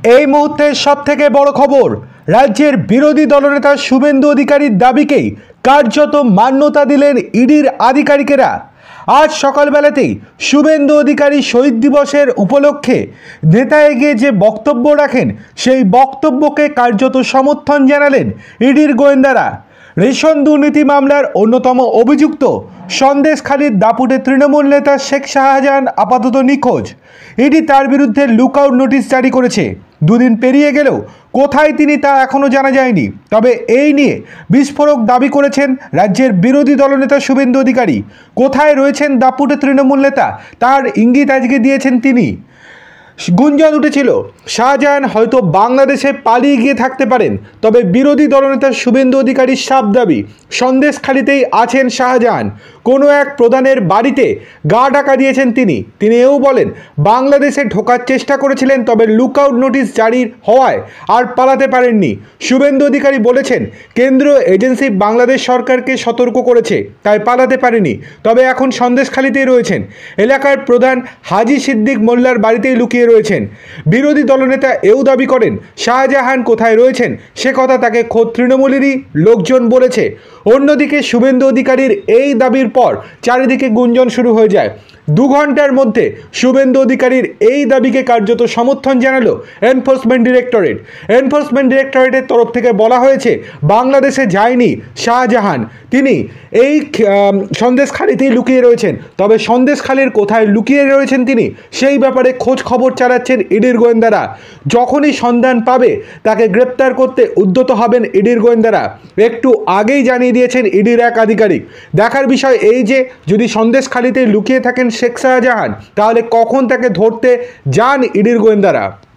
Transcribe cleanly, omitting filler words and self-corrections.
এই মুহূর্তের সবথেকে বড় খবর, রাজ্যের বিরোধী দলনেতা শুভেন্দু অধিকারীর দাবিকেই কার্যত মান্যতা দিলেন ইডির আধিকারিকেরা। আজ সকালবেলাতেই শুভেন্দু অধিকারী শহীদ দিবসের উপলক্ষে নেতা এগিয়ে যে বক্তব্য রাখেন, সেই বক্তব্যকে কার্যত সমর্থন জানালেন ইডির গোয়েন্দারা। রেশন দুর্নীতি মামলার অন্যতম অভিযুক্ত সন্দেশখালীর দাপুটে তৃণমূল নেতা শেখ শাহজাহান আপাতত নিখোঁজ। ইডি তার বিরুদ্ধে লুকআউট নোটিশ জারি করেছে। দুদিন পেরিয়ে গেলেও কোথায় তিনি তা এখনও জানা যায়নি। তবে এই নিয়ে বিস্ফোরক দাবি করেছেন রাজ্যের বিরোধী দলনেতা শুভেন্দু অধিকারী। কোথায় রয়েছেন দাপুটে তৃণমূল নেতা, তার ইঙ্গিত আজকে দিয়েছেন তিনি। গুঞ্জন উঠেছিল শাহজাহান হয়তো বাংলাদেশে পালিয়ে গিয়ে থাকতে পারেন, তবে বিরোধী দলনেতা শুভেন্দু অধিকারীর সাফ দাবি সন্দেশখালীতেই আছেন শাহজাহান। কোনো এক প্রধানের বাড়িতে গা ঢাকা দিয়েছেন তিনি এও বলেন বাংলাদেশে ঢোকার চেষ্টা করেছিলেন, তবে লুকআউট নোটিশ জারি হওয়ায় আর পালাতে পারেননি। শুভেন্দু অধিকারী বলেছেন কেন্দ্রীয় এজেন্সি বাংলাদেশ সরকারকে সতর্ক করেছে, তাই পালাতে পারেনি, তবে এখন সন্দেশখালীতেই রয়েছেন। এলাকার প্রধান হাজি সিদ্দিক মোল্লার বাড়িতেই লুকিয়ে রয়েছেন। বিরোধী দলনেতা এও দাবি করেন শাহজাহান কোথায় রয়েছেন সে কথা তাকে খোদ তৃণমূলেরই লোকজন বলেছে। অন্যদিকে শুভেন্দু অধিকারীর এই দাবির পর চারিদিকে গুঞ্জন শুরু হয়ে যায়। 2 ঘন্টার মধ্যে শুভেন্দু অধিকারীর এই দাবিকে কার্যত সমর্থন জানালো এনফোর্সমেন্ট ডিরেক্টরেটের তরফ থেকে বলা হয়েছে বাংলাদেশে যায়নি শাহজাহান, তিনি এই সন্দেশখালীতেই লুকিয়ে রয়েছেন। তবে সন্দেশখালীর কোথায় লুকিয়ে রয়েছেন তিনি, সেই ব্যাপারে খোঁজ খবর চালাচ্ছেন ইডির গোয়েন্দারা। যখনই সন্ধান পাবে তাকে গ্রেপ্তার করতে উদ্যত হবেন ইডির গোয়েন্দারা। একটু আগেই জানিয়ে দিয়েছেন ইডির এক আধিকারিক। দেখার বিষয় এই যে যদি সন্দেশখালীতে লুকিয়ে থাকেন শেখ শাহজাহান, তাহলে কখন তাকে ধরতে যান ইডির গোয়েন্দারা।